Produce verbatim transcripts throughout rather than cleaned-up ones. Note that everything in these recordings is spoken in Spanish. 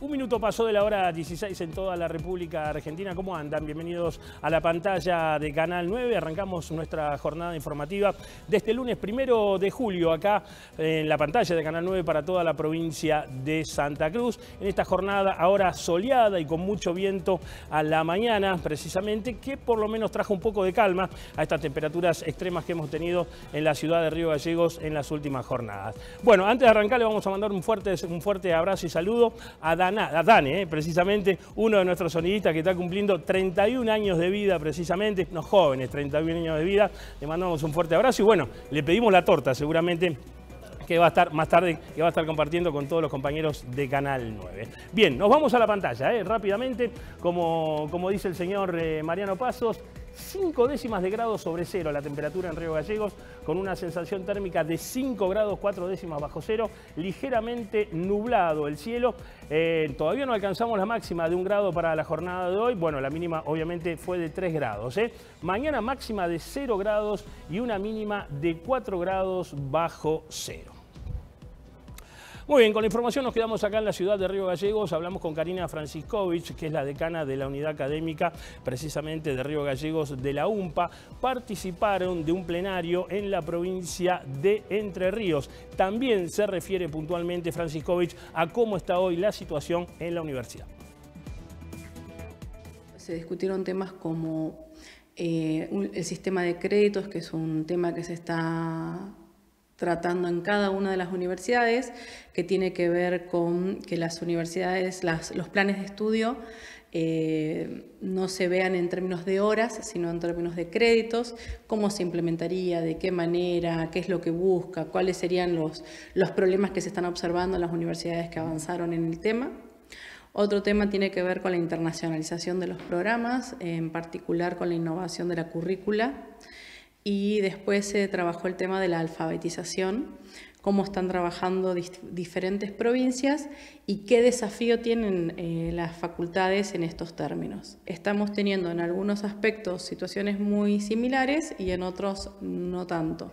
Un minuto pasó de la hora dieciséis en toda la República Argentina. ¿Cómo andan? Bienvenidos a la pantalla de Canal nueve. Arrancamos nuestra jornada informativa de este lunes primero de julio acá en la pantalla de Canal nueve para toda la provincia de Santa Cruz. En esta jornada ahora soleada y con mucho viento a la mañana precisamente, que por lo menos trajo un poco de calma a estas temperaturas extremas que hemos tenido en la ciudad de Río Gallegos en las últimas jornadas. Bueno, antes de arrancar le vamos a mandar un fuerte, un fuerte abrazo y saludo a Dan a Dane, eh, precisamente uno de nuestros sonidistas que está cumpliendo treinta y un años de vida, precisamente, unos jóvenes, treinta y un años de vida. Le mandamos un fuerte abrazo y bueno, le pedimos la torta seguramente que va a estar más tarde, que va a estar compartiendo con todos los compañeros de Canal nueve. Bien, nos vamos a la pantalla, eh, rápidamente, como, como dice el señor eh, Mariano Pasos, cinco décimas de grado sobre cero la temperatura en Río Gallegos, con una sensación térmica de cinco grados, cuatro décimas bajo cero, ligeramente nublado el cielo. Eh, todavía no alcanzamos la máxima de un grado para la jornada de hoy. Bueno, la mínima obviamente fue de tres grados. ¿eh? Mañana máxima de cero grados y una mínima de cuatro grados bajo cero. Muy bien, con la información nos quedamos acá en la ciudad de Río Gallegos. Hablamos con Karina Franciscovich, que es la decana de la unidad académica precisamente de Río Gallegos de la UMPA. Participaron de un plenario en la provincia de Entre Ríos. También se refiere puntualmente Franciscovich a cómo está hoy la situación en la universidad. Se discutieron temas como eh, un, el sistema de créditos, que es un tema que se está tratando en cada una de las universidades, que tiene que ver con que las universidades, las, los planes de estudio eh, no se vean en términos de horas, sino en términos de créditos, cómo se implementaría, de qué manera, qué es lo que busca, cuáles serían los, los problemas que se están observando en las universidades que avanzaron en el tema. Otro tema tiene que ver con la internacionalización de los programas, en particular con la innovación de la currícula. Y después se trabajó el tema de la alfabetización, cómo están trabajando dif diferentes provincias y qué desafío tienen eh, las facultades en estos términos. Estamos teniendo en algunos aspectos situaciones muy similares y en otros no tanto.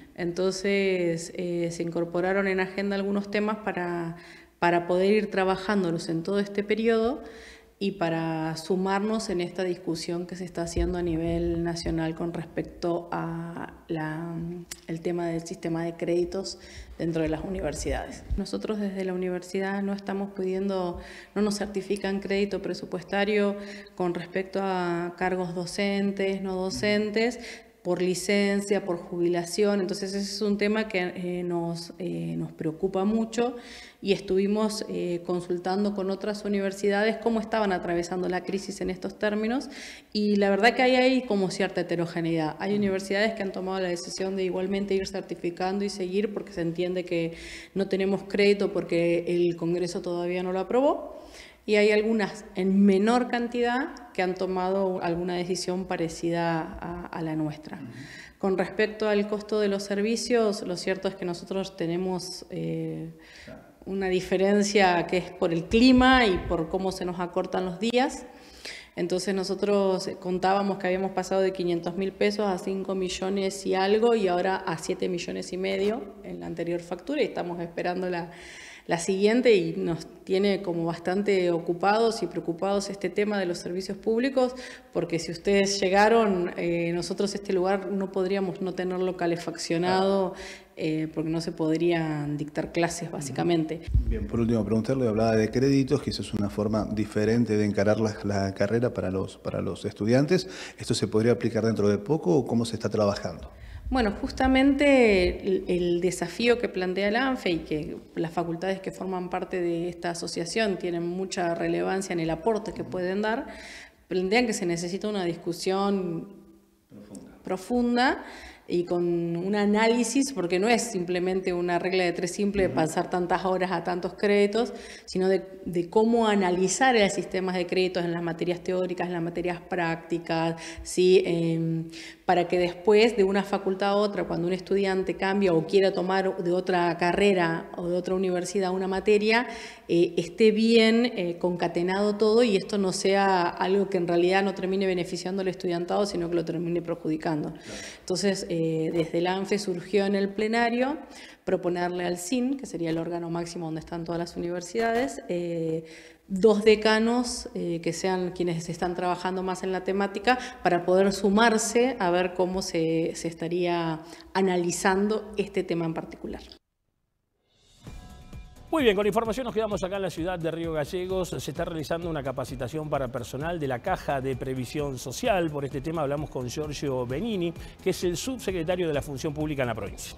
Entonces eh, se incorporaron en agenda algunos temas para, para poder ir trabajándolos en todo este periodo y para sumarnos en esta discusión que se está haciendo a nivel nacional con respecto a la, el tema del sistema de créditos dentro de las universidades. Nosotros desde la universidad no estamos pudiendo, no nos certifican crédito presupuestario con respecto a cargos docentes, no docentes, por licencia, por jubilación. Entonces ese es un tema que eh, nos, eh, nos preocupa mucho y estuvimos eh, consultando con otras universidades cómo estaban atravesando la crisis en estos términos y la verdad que hay ahí como cierta heterogeneidad. Hay universidades que han tomado la decisión de igualmente ir certificando y seguir porque se entiende que no tenemos crédito porque el Congreso todavía no lo aprobó. Y hay algunas en menor cantidad que han tomado alguna decisión parecida a, a la nuestra. Uh-huh. Con respecto al costo de los servicios, lo cierto es que nosotros tenemos eh, una diferencia que es por el clima y por cómo se nos acortan los días. Entonces nosotros contábamos que habíamos pasado de quinientos mil pesos a cinco millones y algo y ahora a siete millones y medio en la anterior factura y estamos esperando la... La siguiente y nos tiene como bastante ocupados y preocupados este tema de los servicios públicos, porque si ustedes llegaron, eh, nosotros este lugar no podríamos no tenerlo calefaccionado, eh, porque no se podrían dictar clases básicamente. Bien, por último preguntarle, hablaba de créditos, que eso es una forma diferente de encarar la, la carrera para los, para los estudiantes. ¿Esto se podría aplicar dentro de poco o cómo se está trabajando? Bueno, justamente el, el desafío que plantea la ANFE y que las facultades que forman parte de esta asociación tienen mucha relevancia en el aporte que pueden dar, plantean que se necesita una discusión profunda, profunda y con un análisis, porque no es simplemente una regla de tres simple de pasar tantas horas a tantos créditos, sino de, de cómo analizar el sistema de créditos en las materias teóricas, en las materias prácticas, ¿sí? Eh, para que después de una facultad a otra, cuando un estudiante cambia o quiera tomar de otra carrera o de otra universidad una materia, eh, esté bien eh, concatenado todo y esto no sea algo que en realidad no termine beneficiando al estudiantado, sino que lo termine perjudicando. Entonces, eh, eh, desde el ANFE surgió en el plenario proponerle al S I N, que sería el órgano máximo donde están todas las universidades, eh, dos decanos eh, que sean quienes están trabajando más en la temática para poder sumarse a ver cómo se, se estaría analizando este tema en particular. Muy bien, con información nos quedamos acá en la ciudad de Río Gallegos. Se está realizando una capacitación para personal de la Caja de Previsión Social. Por este tema hablamos con Giorgio Benini, que es el subsecretario de la Función Pública en la provincia.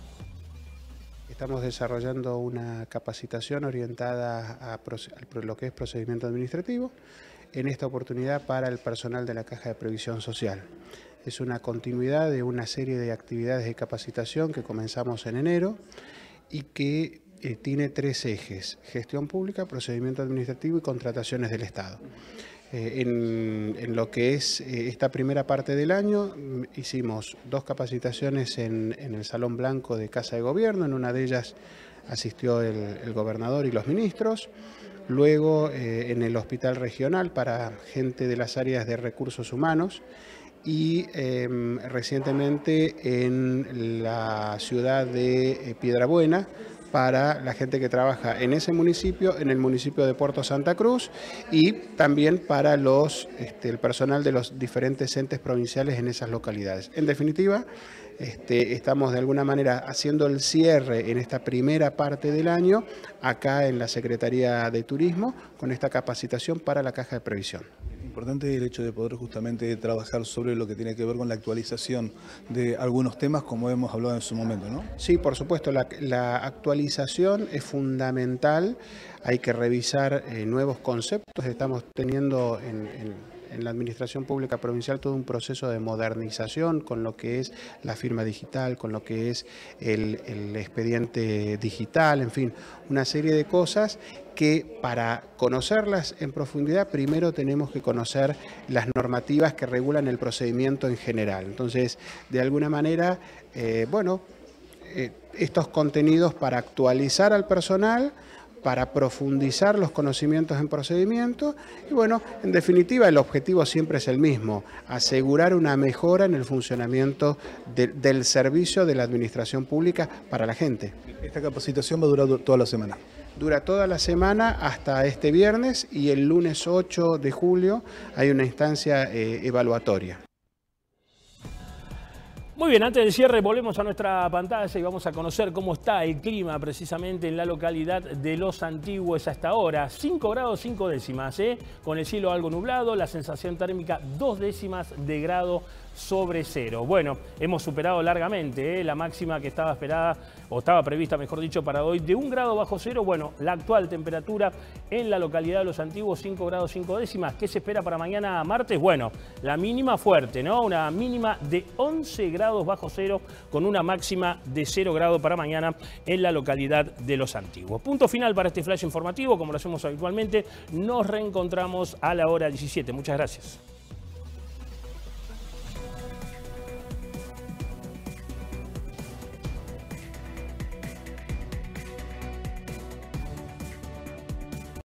Estamos desarrollando una capacitación orientada a lo que es procedimiento administrativo, en esta oportunidad para el personal de la Caja de Previsión Social. Es una continuidad de una serie de actividades de capacitación que comenzamos en enero y que eh, tiene tres ejes: gestión pública, procedimiento administrativo y contrataciones del Estado. Eh, en, en lo que es eh, esta primera parte del año hicimos dos capacitaciones en, en el Salón Blanco de Casa de Gobierno. En una de ellas asistió el, el gobernador y los ministros. Luego eh, en el Hospital Regional para gente de las áreas de recursos humanos. Y eh, recientemente en la ciudad de Piedrabuena para la gente que trabaja en ese municipio, en el municipio de Puerto Santa Cruz, y también para los, este, el personal de los diferentes entes provinciales en esas localidades. En definitiva, este, estamos de alguna manera haciendo el cierre en esta primera parte del año acá en la Secretaría de Turismo con esta capacitación para la Caja de Previsión. Importante el hecho de poder justamente trabajar sobre lo que tiene que ver con la actualización de algunos temas, como hemos hablado en su momento, ¿no? Sí, por supuesto, la, la actualización es fundamental. Hay que revisar eh, nuevos conceptos. Estamos teniendo en, en en la Administración Pública Provincial todo un proceso de modernización con lo que es la firma digital, con lo que es el, el expediente digital, en fin, una serie de cosas que para conocerlas en profundidad primero tenemos que conocer las normativas que regulan el procedimiento en general. Entonces, de alguna manera, eh, bueno, eh, estos contenidos para actualizar al personal, para profundizar los conocimientos en procedimiento y bueno, en definitiva el objetivo siempre es el mismo, asegurar una mejora en el funcionamiento de, del servicio de la administración pública para la gente. ¿Esta capacitación va a durar toda la semana? Dura toda la semana hasta este viernes y el lunes ocho de julio hay una instancia eh, evaluatoria. Muy bien, antes del cierre volvemos a nuestra pantalla y vamos a conocer cómo está el clima precisamente en la localidad de Los Antiguos hasta ahora. cinco grados cinco décimas, ¿eh? Con el cielo algo nublado, la sensación térmica dos décimas de grado sobre cero. Bueno, hemos superado largamente ¿eh? la máxima que estaba esperada, o estaba prevista, mejor dicho, para hoy, de un grado bajo cero. Bueno, la actual temperatura en la localidad de Los Antiguos, cinco grados cinco décimas. ¿Qué se espera para mañana martes? Bueno, la mínima fuerte, ¿no? Una mínima de once grados bajo cero con una máxima de cero grados para mañana en la localidad de Los Antiguos. Punto final para este flash informativo, como lo hacemos habitualmente. Nos reencontramos a la hora diecisiete. Muchas gracias.